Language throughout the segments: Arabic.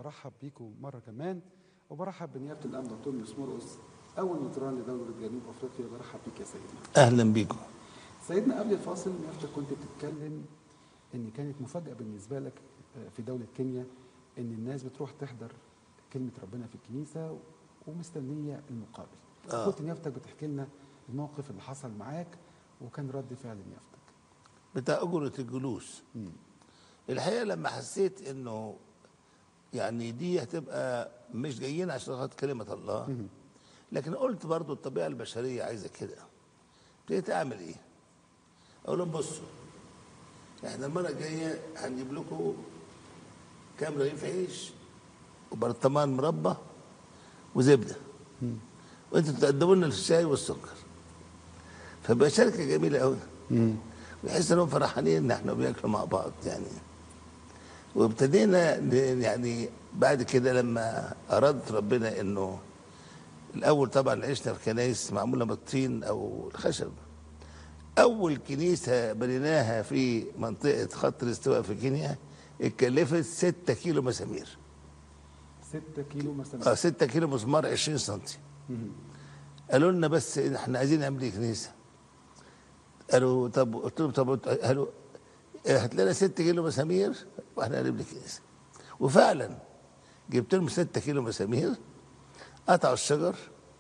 وبرحب بيكم مرة كمان، وبرحب بنيابة الأمن دكتور مرقص أول مطران لدولة جنوب أفريقيا. برحب بيك يا سيدنا. أهلا بيكم. سيدنا، قبل الفاصل نيابتك كنت بتتكلم إن كانت مفاجأة بالنسبة لك في دولة كينيا إن الناس بتروح تحضر كلمة ربنا في الكنيسة ومستنية المقابل. كنت نيابتك بتحكي لنا الموقف اللي حصل معاك وكان رد فعل نيابتك بتاع أجرة الجلوس. الحقيقة لما حسيت إنه يعني دي هتبقى مش جايين عشان خاطر كلمة الله، لكن قلت برضو الطبيعة البشرية عايزة كده. ابتديت أعمل إيه؟ أقول لهم بصوا، إحنا المرة الجاية هنجيب لكم كام رغيف عيش وبرطمان مربى وزبدة، وأنتوا تقدموا لنا الشاي والسكر. فبقى شركة جميلة قوي، بحيث إنهم فرحانين إن إحنا بناكلوا مع بعض يعني. وابتدينا يعني بعد كده لما أرادت ربنا إنه الأول طبعا عشنا في كنايس معمولة من الطين أو الخشب. أول كنيسة بنيناها في منطقة خط الاستواء في كينيا اتكلفت 6 كيلو مسامير. 6 كيلو مسامير؟ 6 كيلو مسمار 20 سنتي. قالوا لنا بس احنا عايزين نعمل كنيسة. قالوا طب، قلت لهم طب، قالوا هات لنا 6 كيلو مسامير واحنا هنبني كنيسة. وفعلا جبت لهم 6 كيلو مسامير، قطعوا الشجر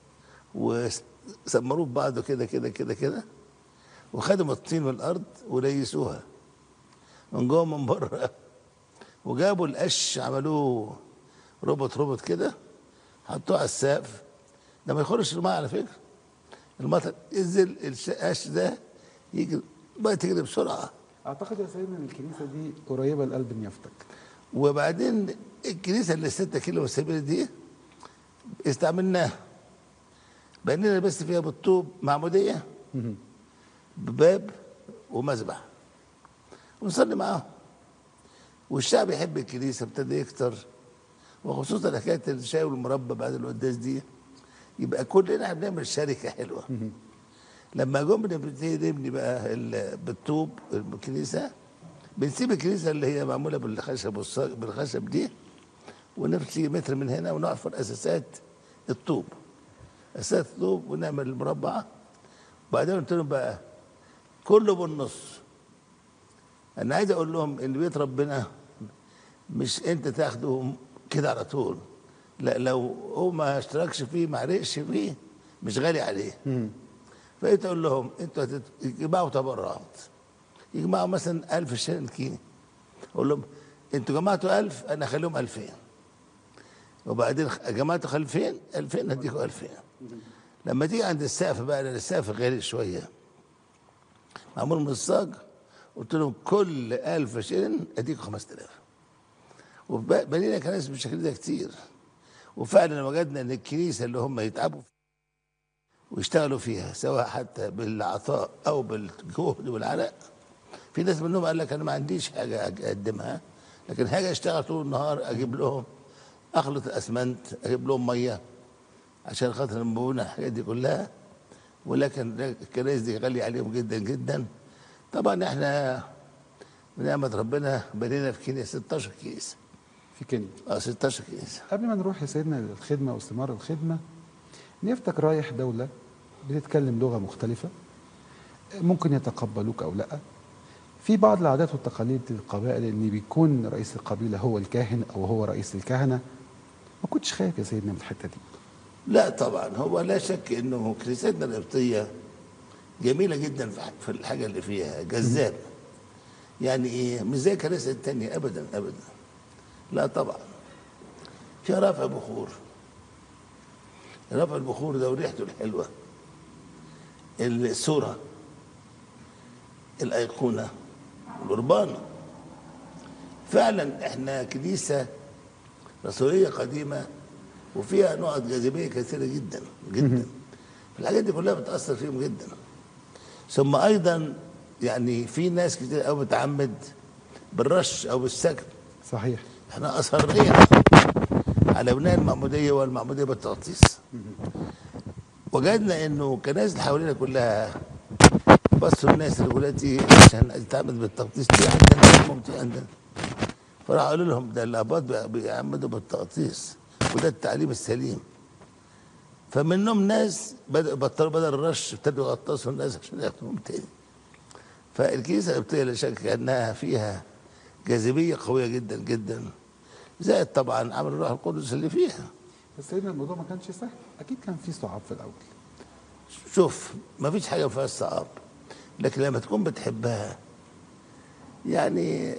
وسمروه ببعضه كده كده كده كده، وخدوا الطين من الارض وليسوها من جوه من بره، وجابوا القش عملوه روبوت كده، حطوه على السقف. ده ما يخرجش الماء على فكره، المطر ينزل القش ده يجي الماء تجري بسرعه. اعتقد يا سيدنا ان الكنيسه دي قريبه لقلب نيافتك. وبعدين الكنيسه اللي 6 كيلو مسامير دي استعملناها، بنينا بس فيها بالطوب معموديه بباب ومذبح ونصلي معاهم. والشعب يحب الكنيسه، ابتدى يكتر، وخصوصا حكايه الشاي والمربى بعد القداس دي، يبقى كلنا بنعمل شركه حلوه. لما جم نبتدي نبني بقى بالطوب الكنيسه، بنسيب الكنيسه اللي هي معموله بالخشب دي، ونمشي متر من هنا ونحفر اساسات الطوب، اساسات الطوب، ونعمل المربع. وبعدين قلت لهم بقى كله بالنص. انا عايز اقول لهم ان بيت ربنا مش انت تاخده كده على طول، لا، لو هو ما اشتركش فيه ما عرقش فيه مش غالي عليه. فقلت اقول لهم انتوا هتجمعوا تبرعات، يجمعوا مثلا 1000 شيلين كيني، اقول لهم انتوا جمعتوا 1000 انا اخليهم 2000، وبعدين جمعتوا 2000 هديكوا 2000. لما تيجي عند السقف بقى، لان السقف غالي شويه معمول من الصاج، قلت لهم كل 1000 شيلين اديكوا 5000. وبنينا كنائس بالشكل ده كتير. وفعلا وجدنا ان الكنيسه اللي هم يتعبوا ويشتغلوا فيها سواء حتى بالعطاء او بالجهد والعرق، في ناس منهم قال لك انا ما عنديش حاجه اقدمها، لكن حاجه اشتغل طول النهار، اجيب لهم اخلط الاسمنت، اجيب لهم ميه عشان خاطر المونه، الحاجات دي كلها. ولكن الكنائس دي غاليه عليهم جدا جدا. طبعا احنا بنعمه ربنا بنينا في كينيا 16 كنيسه. في كينيا 16 كنيسه. قبل ما نروح يا سيدنا للخدمه واستمرار الخدمه، نيافتك رايح دوله بتتكلم لغه مختلفه، ممكن يتقبلوك او لا. في بعض العادات والتقاليد للقبائل ان بيكون رئيس القبيله هو الكاهن او هو رئيس الكهنه. ما كنتش خايف يا سيدنا من الحته دي؟ لا طبعا، هو لا شك انه كنيستنا القبطيه جميله جدا في الحاجه اللي فيها، جذاب. يعني ايه، مش زي الكنائس التانيه ابدا ابدا. لا طبعا، فيها رفع بخور. رفع البخور ده وريحته الحلوه، الصوره، الايقونه، القربانه. فعلا احنا كنيسه رسوليه قديمه، وفيها نقط جاذبيه كثيره جدا جدا. الحاجات دي كلها بتاثر فيهم جدا. ثم ايضا يعني في ناس كتير قوي بتعمد بالرش او بالسكن. صحيح. احنا اصرينا على بناء المعموديه والمعموديه بالتغطيس. وجدنا انه الكنائس اللي حوالينا كلها بصوا الناس اللي دلوقتي عشان تعمد بالتغطيس دي عندنا ممتع عندنا. فراح قالوا لهم ده الاباط بيعمدوا بالتغطيس وده التعليم السليم. فمنهم ناس بطلوا بدل الرش ابتدوا يغطسوا الناس عشان ياخدوهم تاني. فالكنيسه القبطيه لا شك انها فيها جاذبيه قويه جدا جدا، زائد طبعا عمل الروح القدس اللي فيها. بس سيدنا الموضوع ما كانش سهل، اكيد كان في صعاب في الاول. شوف ما فيش حاجه فيها صعاب، لكن لما تكون بتحبها يعني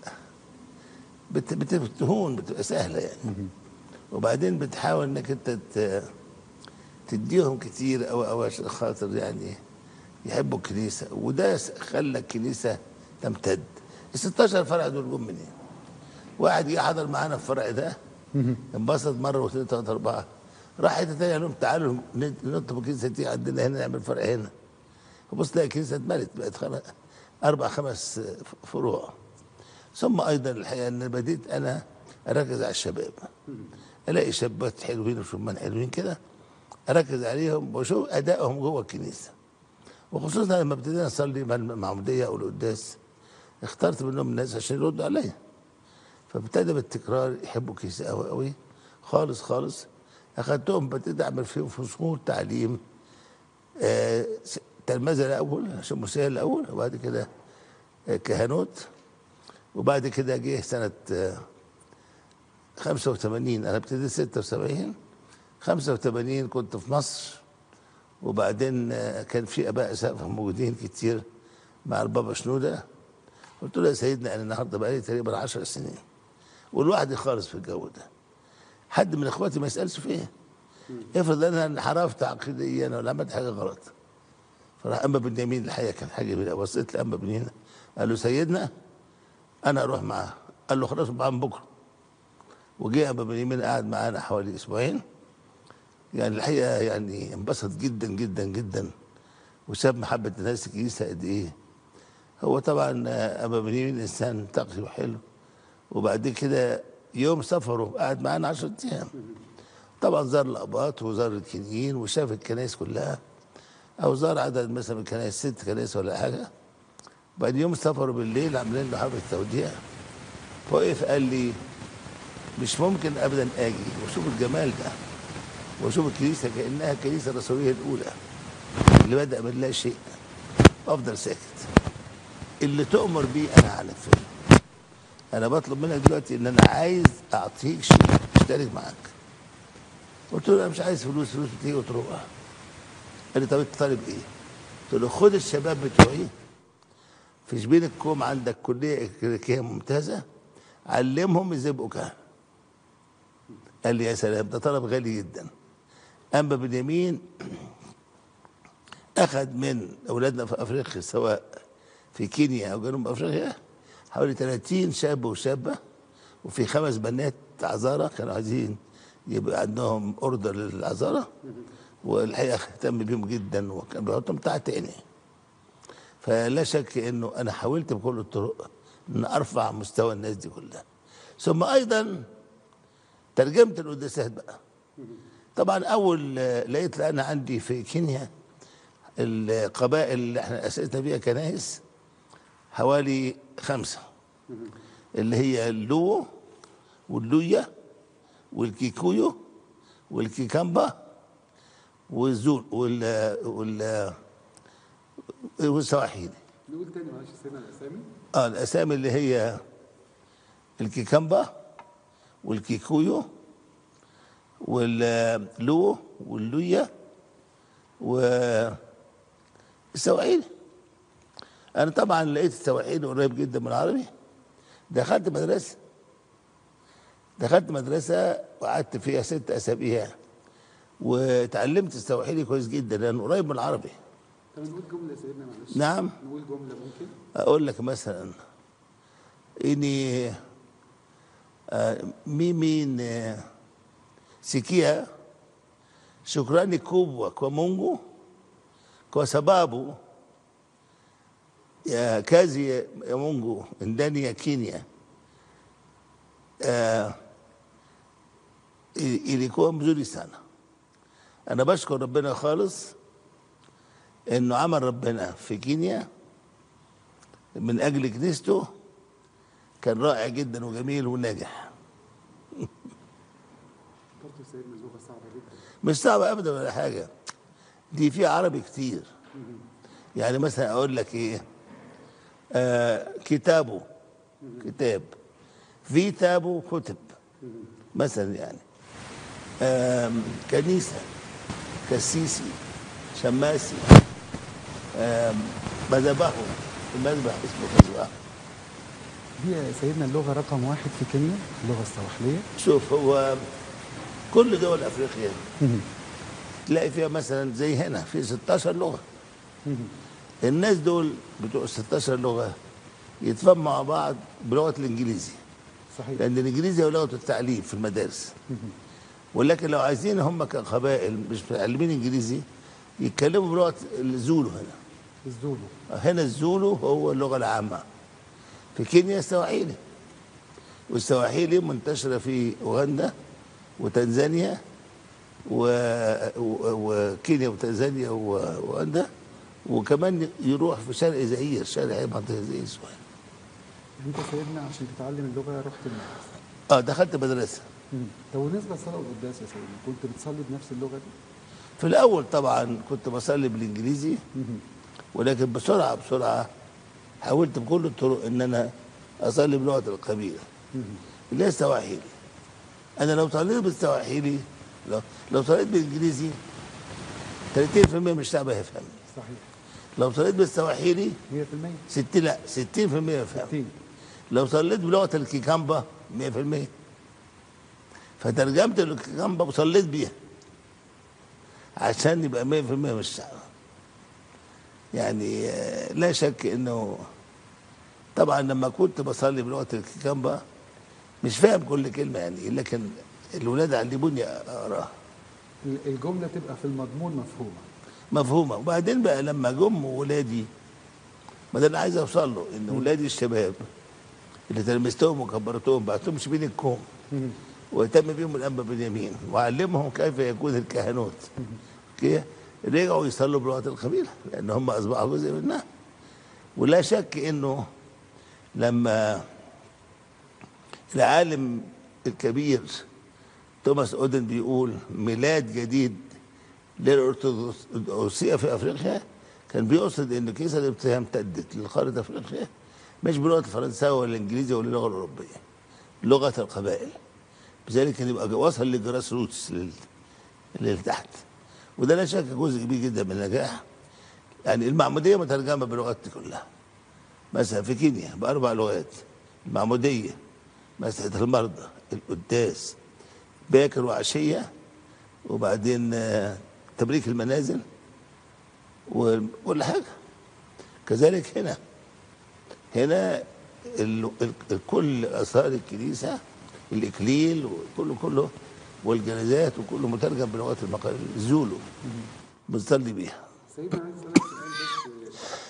بتهون، بتبقى سهله يعني. وبعدين بتحاول انك انت تديهم كتير او عشان خاطر يعني يحبوا الكنيسه، وده خلى الكنيسه تمتد. ال 16 فرع دول جم منين؟ واحد جه حضر معانا في الفرع ده انبسط مره واثنين ثلاثه اربعه، راح حته ثانيه قال لهم تعالوا نطلب الكنيسه دي عندنا هنا نعمل فرع هنا. وبص تلاقي الكنيسه اتملت بقت اربع خمس فروع. ثم ايضا الحقيقه ان بديت انا اركز على الشباب، الاقي شابات حلوين وشبان حلوين كده اركز عليهم واشوف ادائهم جوه الكنيسه، وخصوصا لما ابتدينا نصلي مع المعموديه او القداس اخترت منهم الناس عشان يردوا عليا، فابتدى بالتكرار يحبوا الكنيسه قوي قوي خالص خالص. اخدتهم بديت اعمل فيهم فصول تعليم، تلمذه الاول عشان مسيح الاول، وبعد كده كهنوت. وبعد كده جه سنه 85 انا ابتديت 76 85 كنت في مصر، وبعدين كان في اباء اسقفه موجودين كتير مع البابا شنوده. قلت له يا سيدنا انا النهارده بقالي تقريبا 10 سنين ولوحدي خالص في الجو ده، حد من اخواتي ما يسالش فيه، افرض انا انحرفت عقيديا ولا عملت حاجه غلط. فراح اما بنيامين الحقيقه كان حاجه جميله، بصيت لأما بنيامين قال له سيدنا انا اروح معاه. قال له خلاص معاه من بكره. وجه ابا بنيامين قعد معانا حوالي اسبوعين، يعني الحقيقه يعني انبسط جدا جدا جدا وشاف محبه الناس الكنيسه قد ايه. هو طبعا ابا بنيامين انسان تقي وحلو، وبعد كده يوم سفره قعد معانا 10 ايام. طبعا زار الاباط وزار الكنيين وشاف الكنائس كلها، او زار عدد مثلا من الكنائس 6 كنائس ولا حاجه. بعد يوم سفره بالليل عاملين له حفله توديع، فوقف قال لي مش ممكن ابدا اجي واشوف الجمال ده واشوف الكنيسه كانها الكنيسه الرسوليه الاولى اللي بدا من لا شيء، افضل ساكت. اللي تؤمر بيه انا هنفذه. انا بطلب منك دلوقتي ان انا عايز اعطيك شيء اشترك معاك. قلت له انا مش عايز فلوس بتيجي وتروح. قال لي طب انت طالب ايه؟ قلت له خد الشباب بتوعي في شبين الكوم عندك كليه اكلينيكيه ممتازه، علمهم ازاي يبقوا كهنه. قال لي يا سلام ده طلب غالي جدا. اما بنيامين اخذ من اولادنا في افريقيا سواء في كينيا او جنوب افريقيا حوالي 30 شاب وشابه، وفي 5 بنات عذاره كانوا عايزين يبقى عندهم اوردر للعذاره، والحقيقه اهتم بيهم جدا وكان بيحطهم تحت عيني. فلا شك انه انا حاولت بكل الطرق ان ارفع مستوى الناس دي كلها. ثم ايضا ترجمت القداسات بقى. طبعا اول لقيت انا عندي في كينيا القبائل اللي احنا اسسنا فيها كنائس حوالي 5 اللي هي اللو واللويا والكيكويو والكيكامبا والزول والسواحيلي. نقول تاني معلش سيدنا الاسامي. الاسامي اللي هي الكيكامبا والكيكويو واللو واللويا والسواحيلي. انا طبعا لقيت السواحيلي قريب جدا من العربي. دخلت مدرسه وقعدت فيها 6 اسابيع وتعلمت السواحيلي كويس جدا لانه قريب من العربي. طب نقول جمله يا سيدنا معلش. نعم نقول جمله ممكن. اقول لك مثلا اني مين sikia shukrani kubwa kwa Mungu kwa sababu ya kazi ya Mungu ndani ya Kenya ilikuwa mzuri sana. انا بشكر ربنا خالص انه عمل ربنا في كينيا من اجل كنيسته كان رائع جدا وجميل وناجح. برضه سيدنا لغه صعبه جدا. مش صعبة أبدا ولا حاجة، دي فيها عربي كتير. يعني مثلا أقول لك إيه، كتابه كتاب، في تابه كتب مثلا يعني. كنيسة، كسيسي، شماسي، مذبحه، المذبح اسمه مذبح. دي يا سيدنا اللغه رقم واحد في كينيا، اللغه السواحليه. شوف، هو كل دول أفريقيا تلاقي فيها مثلا زي هنا في 16 لغة. الناس دول بتوع 16 لغة يتفاهموا مع بعض بلغة الإنجليزي، صحيح. لأن الإنجليزي هو لغة التعليم في المدارس. ولكن لو عايزين هم كقبائل مش متعلمين إنجليزي يتكلموا بلغة الزولو. هنا الزولو هو اللغة العامة. في كينيا السواحيلي، والسواحيلي منتشرة في أوغندا وتنزانيا وكينيا وتنزانيا وأوغندا، وكمان يروح في شرق زئير، شرق منطقة زئير شوية. انت سيدنا عشان تتعلم اللغه رحت المدرسه؟ دخلت مدرسة. طب بالنسبه لصلاه القداس يا سيدنا، كنت بتصلي بنفس اللغه دي؟ في الأول طبعا كنت بصلي بالإنجليزي، ولكن بسرعة حاولت بكل الطرق إن أنا أصلي بلغة القبيلة اللي هي السواحيلي. أنا لو صليت بالسواحيلي، لو صليت بالإنجليزي 30% من الشعب هيفهمني. صحيح. لو صليت بالسواحيلي 100%. 60% يفهم. 60. لو صليت بلغة الكيكامبا 100%. فترجمت الكيكامبا وصليت بيها عشان يبقى 100% من الشعب. يعني لا شك انه طبعا لما كنت بصلي بلغة الكيكامبا مش فاهم كل كلمة يعني، لكن الولاد علموني اقراها. الجملة تبقى في المضمون مفهومة. وبعدين بقى لما جم ولادي، ما ده اللي عايز اوصل له، ان ولادي الشباب اللي تلمستهم وكبرتهم بعتهم بين الكوم واهتم بيهم الانبا بنيامين وعلمهم كيف يكون الكهنوت. رجعوا يصلوا بلغة القبيلة لان هم اصبحوا جزء منها. ولا شك انه لما العالم الكبير توماس اودن بيقول ميلاد جديد للأرثوذكسية في افريقيا، كان بيقصد ان كيس الابتهام امتدت لقارة افريقيا مش بلغة الفرنساوي ولا الانجليزي ولا اللغة الاوروبية، لغة القبائل. بذلك كان يبقى وصل للجراس روتس اللي تحت. وده لا شك جزء كبير جدا من النجاح. يعني المعمودية مترجمة بلغات كلها. مثلا في كينيا ب4 لغات: المعمودية، مسحة المرضى، القداس، باكر وعشية، وبعدين تبريك المنازل وكل حاجة. كذلك هنا كل آثار الكنيسة، الإكليل وكله والجنازات وكله مترجم بلغات الزولو بنصلي بيها. سيدنا عايز اسالك سؤال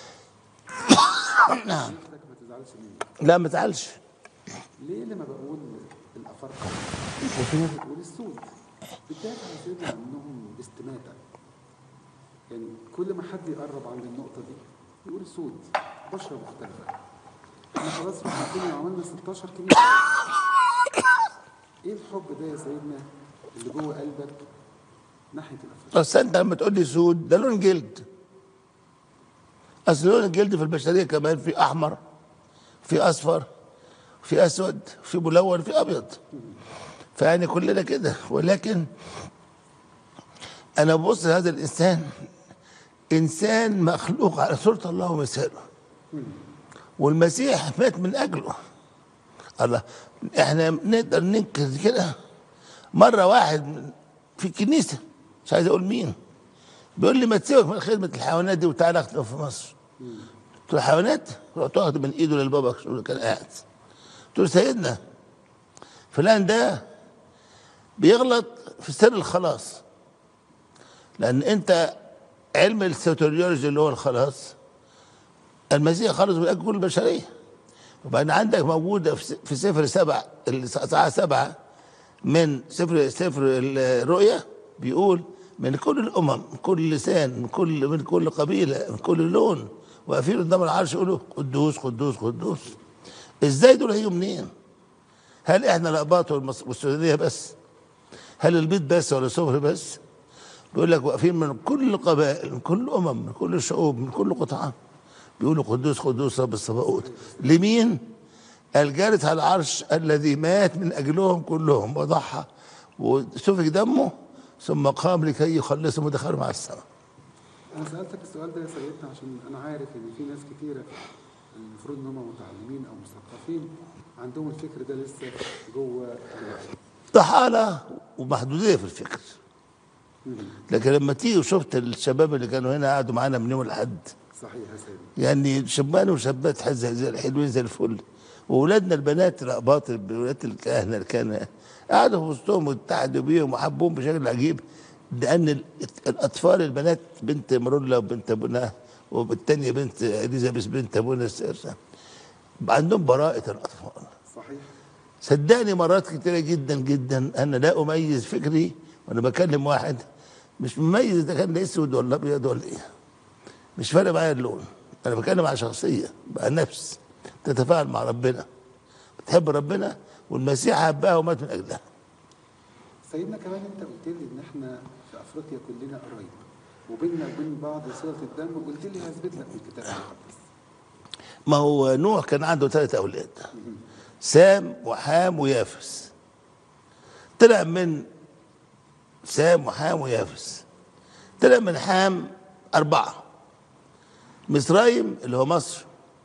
بس. نعم. ما تزعلش مني. لا ما تزعلش. ليه لما بقول الافارقه وفي ناس بتقول السود بتدافع يا سيدنا عنهم باستماته؟ يعني كل ما حد يقرب عند النقطه دي يقول السود بشره مختلفه. احنا خلاص رحنا كنا عملنا 16 كنيسه. ايه الحب ده يا سيدنا اللي جوه قلبك ناحيه الافارقه؟ بس انت لما تقول لي سود ده لون جلد. اصل لون الجلد في البشريه كمان في احمر، في اصفر، في اسود، في ملون، في ابيض. فيعني كلنا كده. ولكن انا ببص لهذا الانسان، انسان مخلوق على صوره الله ومثاله، والمسيح مات من اجله. الله، احنا نقدر ننكر كده؟ مره واحد في الكنيسه، مش عايز اقول مين، بيقول لي ما تسيبك من خدمه الحيوانات دي وتعالى اخدم في مصر. قلت له حيوانات؟ رحت واخد من ايده للبابا اللي كان قاعد. قلت له سيدنا فلان ده بيغلط في سر الخلاص، لان انت علم السوتريولوجي اللي هو الخلاص، المسيح خلص من اجل كل البشريه. وبعدين عندك موجوده في سفر 7 الساعه 7 من سفر الرؤيا، بيقول من كل الامم، من كل لسان، من كل قبيله، من كل لون، واقفين قدام العرش يقولوا قدوس قدوس قدوس. ازاي دول هيجوا منين؟ هل احنا الأقباط والسودانية بس؟ هل البيض بس ولا السفر بس؟ بيقول لك واقفين من كل القبائل، من كل الأمم، من كل الشعوب، من كل قطعة، بيقولوا قدوس قدوس رب الصباؤوت. لمين؟ الجالس على العرش الذي مات من أجلهم كلهم وضحى وسفك دمه ثم قام لكي يخلصهم ودخلهم على السماء. انا سالتك السؤال ده يا سيدنا عشان انا عارف ان في ناس كتيره المفروض ان هم متعلمين او مثقفين عندهم الفكر ده لسه جوه دماغهم. ضحالة ومحدودية في الفكر. لكن لما تيجي وشفت الشباب اللي كانوا هنا قعدوا معانا من يوم الأحد، صحيح يا سيدي، يعني شبان وشابات زي الحلوين زي الفل، واولادنا البنات الأقباط ولاد الكهنة اللي كانوا قعدوا في وسطهم واتحدوا بيهم وحبوهم بشكل عجيب، لأن الأطفال البنات بنت مرولا وبنت أبونا والتانية بنت إليزابيث بنت أبونا السيرسة عندهم براءة الأطفال. صحيح. صدقني مرات كتيرة جدا جدا أنا لا أميز فكري وأنا بكلم واحد، مش مميز إذا كان أسود ولا أبيض ولا إيه، مش فارق معايا اللون. أنا بتكلم على شخصية بقى، نفس تتفاعل مع ربنا، بتحب ربنا والمسيح حبها ومات من أجلها. سيدنا كمان انت قلت لي ان احنا في افريقيا كلنا قرايب وبيننا وبين بعض صلة الدم، وقلت لي هثبت لك من الكتاب المقدس. ما هو نوح كان عنده 3 أولاد، سام وحام ويافس. طلع من سام وحام ويافس، طلع من حام 4: مصرايم اللي هو مصر،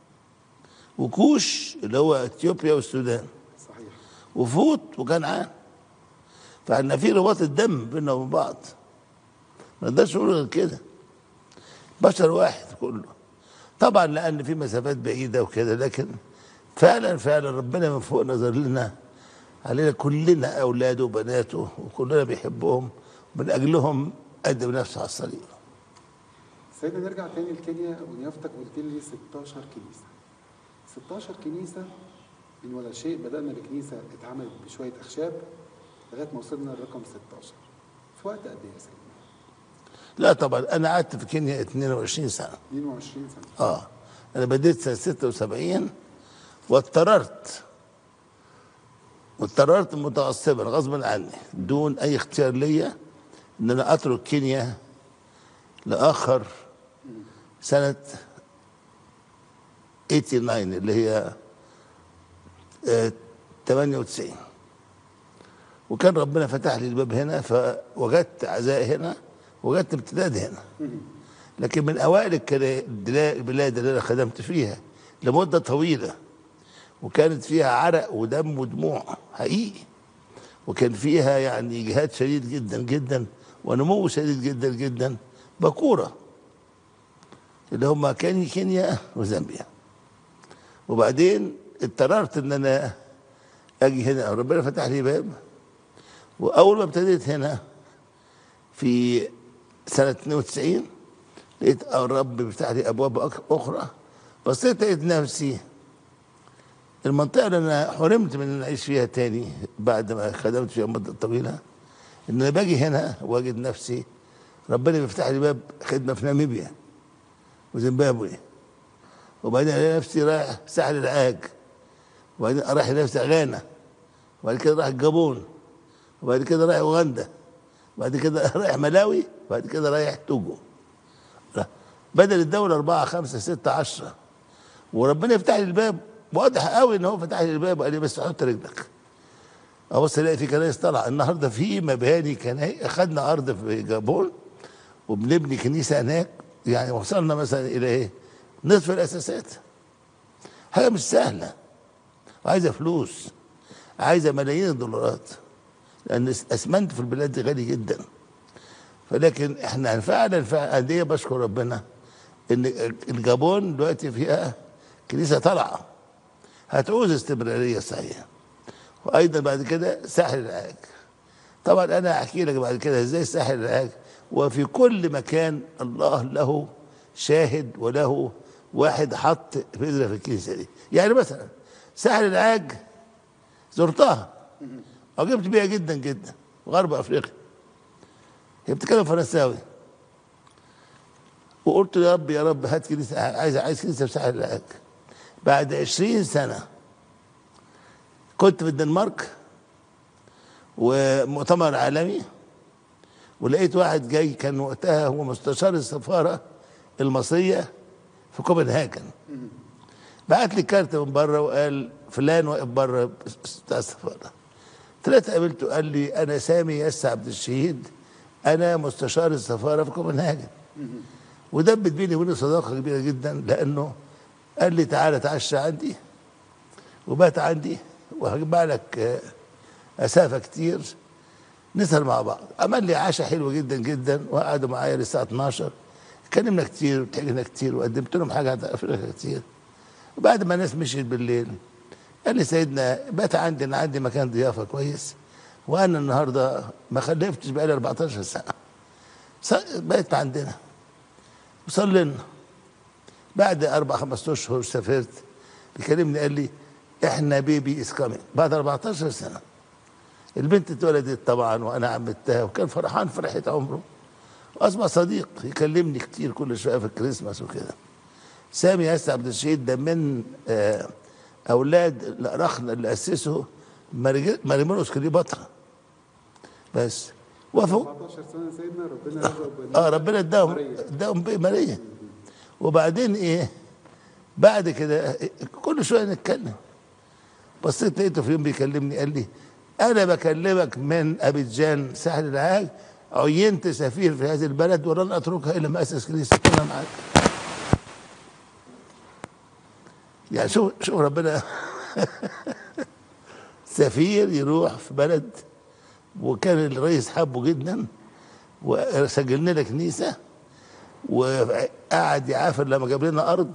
وكوش اللي هو اثيوبيا والسودان، صحيح. وفوت وكنعان. فاحنا في رباط الدم بيننا وبين بعض، ما نقدرش نقول غير كده، بشر واحد كله. طبعا لان في مسافات بعيده وكده، لكن فعلا فعلا ربنا من فوق نظر لنا علينا كلنا اولاده وبناته، وكلنا بيحبهم، من اجلهم قدم نفسه على الصليب. سيدنا نرجع تاني لكينيا، ونيافتك قلت لي 16 كنيسه. 16 كنيسه من ولا شيء، بدانا بكنيسه اتعملت بشويه اخشاب لغايه ما وصلنا للرقم 16 في وقت قد ايه يا سيدنا؟ لا طبعا انا قعدت في كينيا 22 سنه. 22 سنه. انا بديت سنه 76 واضطررت متعصبا غصبا عني دون اي اختيار ليا ان انا اترك كينيا لاخر سنه 89 اللي هي 98. وكان ربنا فتح لي الباب هنا، فوجدت عزاء هنا، وجدت امتداد هنا. لكن من اوائل البلاد اللي انا خدمت فيها لمده طويله، وكانت فيها عرق ودم ودموع حقيقي، وكان فيها يعني جهاد شديد جدا جدا ونمو شديد جدا جدا، باكوره اللي هم كينيا وزامبيا. وبعدين اضطررت ان انا اجي هنا، ربنا فتح لي باب. واول ما ابتديت هنا في سنه 92 لقيت الرب بيفتح لي ابواب اخرى. بصيت لقيت نفسي المنطقه اللي انا حرمت من ان اعيش فيها تاني بعد ما خدمت فيها مده طويله، ان انا باجي هنا واجد نفسي ربنا بيفتح لي باب خدمه في ناميبيا وزيمبابوي، وبعدين الاقي نفسي رايح ساحل العاج، وبعدين رايح نفسي غانا، وبعد كده رايح الجابون، وبعد كده رايح اوغندا، وبعد كده رايح ملاوي، وبعد كده رايح توجو. بدل الدوله 4 5 6 10، وربنا يفتح لي الباب. واضح قوي ان هو فتح لي الباب وقال لي بس حط رجلك. ابص الاقي في كنايس طالعه النهارده، في مباني كنايس. اخذنا ارض في جابون وبنبني كنيسه هناك، يعني وصلنا مثلا الى ايه؟ نصف الاساسات. حاجه مش سهله، وعايزه فلوس، عايزه ملايين الدولارات، لان الاسمنت في البلاد دي غالي جدا. فلكن احنا فعلا قد ايه بشكر ربنا ان الجابون دلوقتي فيها كنيسه طالعه هتعوز استمراريه صحيحه. وايضا بعد كده ساحل العاج. طبعا انا احكي لك بعد كده ازاي ساحل العاج، وفي كل مكان الله له شاهد وله واحد حط بذره في الكنيسه دي. يعني مثلا ساحل العاج زرتها، عجبت بيها جدا جدا، غرب افريقيا. هي بتتكلم فرنساوي، وقلت يا رب يا رب هات كنيسه، عايز كنيسه في ساحل العاج. بعد 20 سنه كنت في الدنمارك ومؤتمر عالمي، ولقيت واحد جاي كان وقتها هو مستشار السفاره المصريه في كوبنهاجن، بعت لي كارت من بره وقال فلان واقف بره بتاع السفاره. طلعت قابلته قال لي انا سامي ياس عبد الشهيد، انا مستشار السفاره في كوبنهاجن. ودبت بيني وبينه صداقه كبيره جدا، لانه قال لي تعالى اتعشى عندي وبات عندي وهجمع لك اسافه كتير نسهر مع بعض. عمل لي عشاء حلو جدا جدا وقعدوا معايا للساعه 12، اتكلمنا كتير وضحكنا كتير وقدمت لهم حاجه افريقيا كتير. وبعد ما الناس مشيت بالليل قال لي سيدنا بات عندي، انا عندي مكان ضيافه كويس، وانا النهارده ما خلفتش بقالي 14 سنه، بقيت عندنا وصلينا. بعد 4-5 اشهر سافرت، بيكلمني قال لي احنا بيبي از كامينج. بعد 14 سنه البنت اتولدت طبعا وانا عمتها، وكان فرحان فرحه عمره، واصبح صديق يكلمني كتير كل شويه في الكريسماس وكده. سامي ياس عبد الشهيد ده من اولاد الأرخنة اللي اسسه ماريمونوس كليوباترا. بس وفوا 14 سنه سيدنا ربنا رزقه ربنا اداهم ماريا. وبعدين ايه بعد كده كل شويه نتكلم. بصيت لقيته في يوم بيكلمني قال لي انا بكلمك من ابيجان ساحل العاج، عينت سفير في هذه البلد ولن اتركها الا ما اسس كنيسه انا معاك. يعني شوف ربنا سفير يروح في بلد وكان الرئيس حبه جدا وسجل لنا كنيسه، وقعد يعافر لما جاب لنا ارض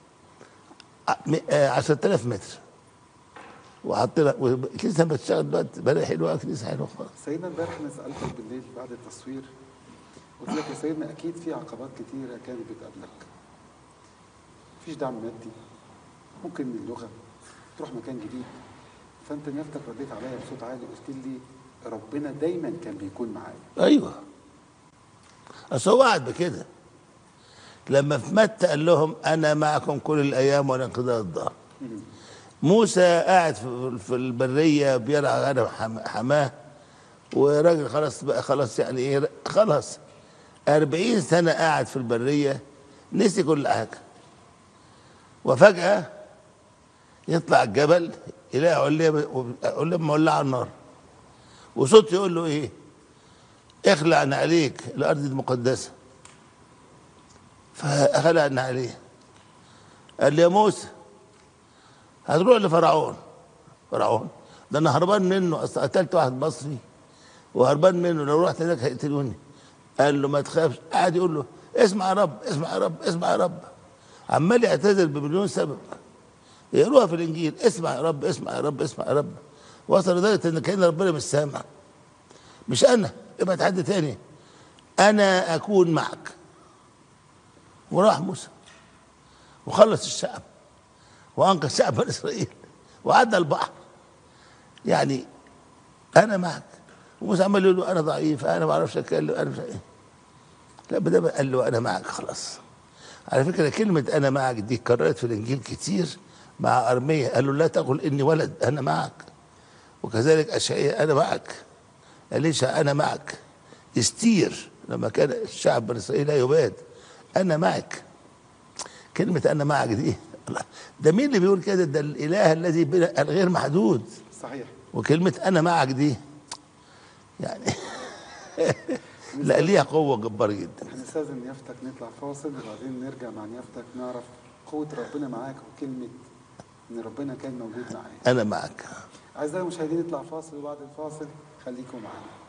10,000 متر وحط لنا كنيسه بتشتغل دلوقتي بقى حلوه، كنيسه حلوه خالص. سيدنا امبارح انا سالتك بالليل بعد التصوير، قلت لك يا سيدنا اكيد في عقبات كتيره كانت بتقابلك، مفيش دعم مادي، ممكن اللغه، تروح مكان جديد، فانت نفسك رديت عليا بصوت عالي قلت لي ربنا دايما كان بيكون معايا. ايوه، اصل هو قعد بكده لما في متى قال لهم انا معكم كل الايام ولا انقضاء الدهر. موسى قاعد في البريه بيرعى غنم حماه، وراجل خلاص بقى خلاص يعني ايه خلاص 40 سنه قاعد في البريه نسي كل حاجه، وفجاه يطلع الجبل يلاقي علم مولعه النار، وصوت يقول له ايه اخلع عليك الارض المقدسه. فخلع عليه قال لي يا موسى هتروح لفرعون. فرعون ده انا هربان منه، اصل قتلت واحد مصري وهربان منه، لو رحت هناك هيقتلوني. قال له ما تخافش، قعد يقول له اسمع يا رب اسمع يا رب اسمع يا رب، عمال يعتذر بمليون سبب يقروها في الانجيل، اسمع يا رب اسمع يا رب اسمع يا رب، وصل لدرجه ان كان ربنا مش سامع. مش انا، ابعت حد تاني، انا اكون معك. وراح موسى وخلص الشعب وانقذ شعب بني اسرائيل وعدى البحر. يعني انا معك. وموسى عمال يقول له انا ضعيف، انا ما اعرفش اتكلم، انا مش عارف. لا بدل قال له انا معك خلاص. على فكره كلمه انا معك دي اتكررت في الانجيل كتير مع ارميا، قال له لا تقل اني ولد انا معك. وكذلك اشعياء انا معك، اليشع انا معك، استير لما كان الشعب بني اسرائيل لا يباد انا معك. كلمه انا معك دي ده مين اللي بيقول كده؟ ده الاله الذي الغير محدود. صحيح. وكلمه انا معك دي يعني لا ليها قوه جباره جدا. هنستاذن نيافتك نطلع فاصل وبعدين نرجع مع نيافتك نعرف قوه ربنا معاك وكلمه ان ربنا كان موجود معاك. انا معك. اعزائي المشاهدين نطلع فاصل وبعد الفاصل خليكم معانا.